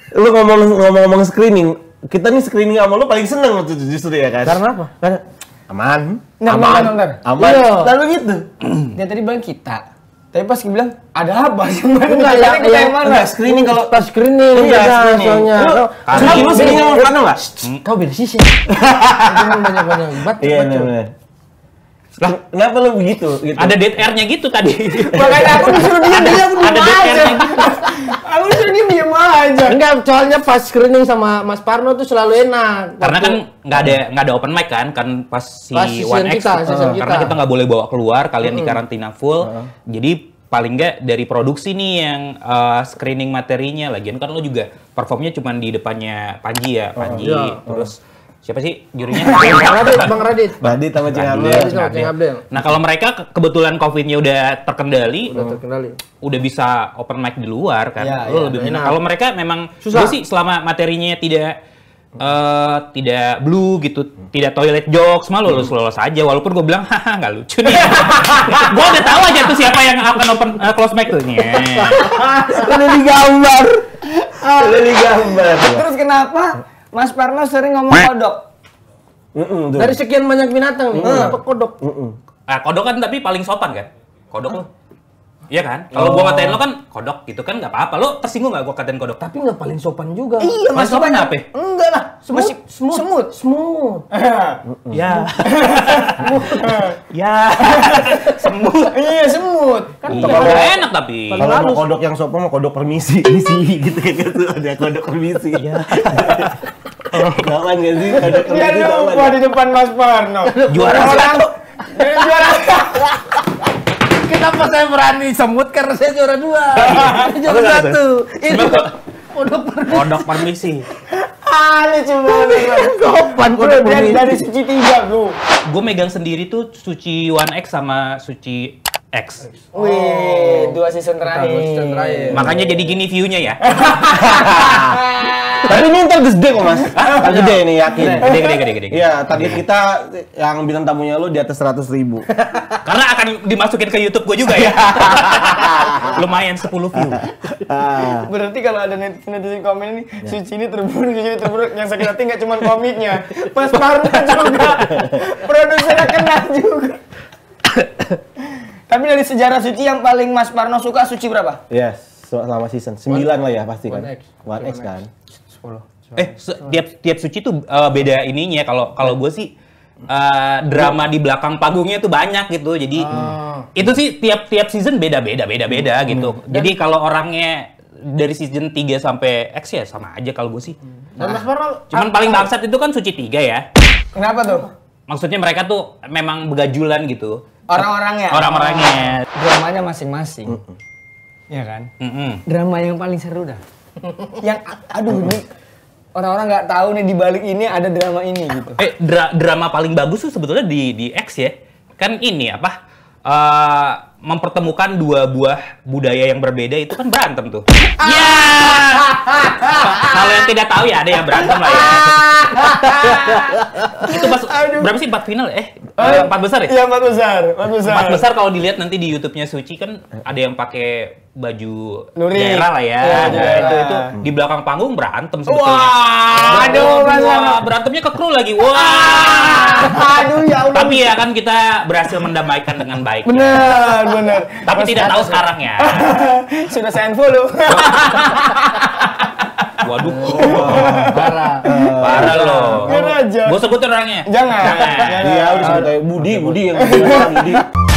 Lu ngomong screening, kita nih screening sama lu paling seneng justru ya kan? Karena apa? Karena aman. Aman. Lalu gitu. Dia tadi bilang kita. Tapi pas gue bilang, ada apa sih? Enggak, yang mana? Enggak, screening kalau pas screening. Iya, screening. Soalnya. Lu screening sama Farno nggak? Kau beda sisi. Banyak-banyak. Iya, benar. Lah, kenapa lu begitu? Ada dead air-nya gitu tadi. Makanya aku disuruh diam aja. Ada dead air-nya gitu. Aku disuruh diam aja. Enggak, soalnya pas screening sama Mas Parno tuh selalu enak. Karena kan nggak ada open mic kan pas season 1X karena kita nggak boleh bawa keluar, kalian di karantina full. Jadi paling nggak dari produksi nih yang screening materinya. Lagian kan lo juga performnya cuma di depannya Panji ya, terus siapa sih jurinya? Bang Radit sama Cing Abdel. Nah kalau mereka kebetulan COVID-nya udah terkendali, udah bisa open mic di luar kan, lo lebih enak. Kalau mereka memang susah sih selama materinya tidak blue gitu, tidak toilet jokes, malu lolos aja. Walaupun gue bilang haha nggak lucu nih. Gue udah tahu aja tuh siapa yang akan open close mic tuh. Udah digambar. Terus kenapa Mas Parno sering ngomong kodok? Dari sekian banyak binatang nih, kenapa kodok? Kodok kan tapi paling sopan kan? Kodok lo. Iya kan? Kalau gua ngatain lo kan kodok gitu kan nggak apa-apa. Lo tersinggung nggak gua katain kodok? Tapi nggak paling sopan juga. Iya, paling sopan apa? Enggak lah, semut. Ya. Ya. Semut. Iya, semut. Kan enak tapi. Kalau mau kodok yang sopan mau kodok permisi gitu ada kodok permisi. Iya. Kawan nggak sih kodok permisi? Dia lupa di depan Mas Parno. Juara satu. Kenapa saya berani semut karena saya juara 2. Juara 1. Itu Kodok permisi. Lucu banget. Sopan kodok permisi. Dari suci 3 bro. Gue megang sendiri tuh suci 1X sama suci X. Wih, 2 season terakhir. Makanya jadi gini view-nya ya. Tapi ini ntar gede kok mas. Gede nih yakin. Gede. Iya, target kita yang bintang tamunya lu di atas 100.000. Karena akan dimasukin ke YouTube gue juga ya. Lumayan 10 view. Berarti kalau ada netizen komen ini, Suci ini terburuk, yang sakit hati nggak cuma komiknya, Mas Parno juga, produsernya kena juga. Tapi dari sejarah Suci yang paling Mas Parno suka Suci berapa? Yes, selama season 9 lah ya pasti kan. 1X kan. 10. Tiap Suci tuh beda ininya. Kalau gue sih drama di belakang panggungnya tuh banyak gitu. Jadi itu sih tiap season beda gitu. Jadi kalau orangnya dari season 3 sampai X ya sama aja kalau gue sih. Dan Mas Parno Cuman paling bangsat itu kan Suci 3 ya. Kenapa tuh? Maksudnya mereka tuh memang begajulan gitu. Orang-orangnya? Orang-orangnya. Dramanya masing-masing. Iya kan? Drama yang paling seru dah. Yang, aduh ini orang-orang nggak tahu nih di balik ini ada drama ini gitu. Drama paling bagus tuh sebetulnya di X ya. Kan ini apa? Mempertemukan dua buah budaya yang berbeda itu kan berantem tuh. Ya. Kalau yang tidak tahu ya ada yang berantem lah ya. Itu pas berapa sih 4 final? 4 besar ya? Iya 4 besar. 4 besar kalau dilihat nanti di YouTube-nya Suci kan ada yang pakai baju lurik daerah lah ya. Itu di belakang panggung berantem sebetulnya. Wah, aduh berantemnya ke kru lagi. Wah. Aduh ya Allah. Tapi ya kan kita berhasil mendamaikan dengan baik. Bener. Tapi tidak tahu sekarang ya. Sudah saya unfollow. Waduh. parah loh. Gue sebut orangnya. Jangan. Iya, udah sebut Budi yang Budi.